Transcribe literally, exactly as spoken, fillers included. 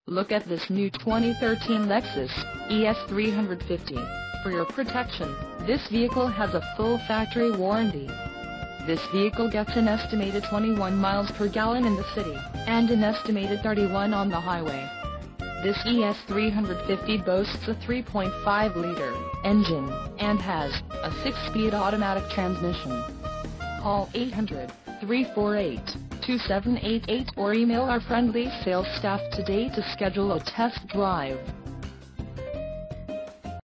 Look at this new twenty thirteen Lexus E S three fifty. For your protection, this vehicle has a full factory warranty. This vehicle gets an estimated twenty-one miles per gallon in the city, and an estimated thirty-one on the highway. This E S three fifty boasts a three point five liter engine, and has a six-speed automatic transmission. Call eight hundred, three four eight, two seven eight eight or email our friendly sales staff today to schedule a test drive.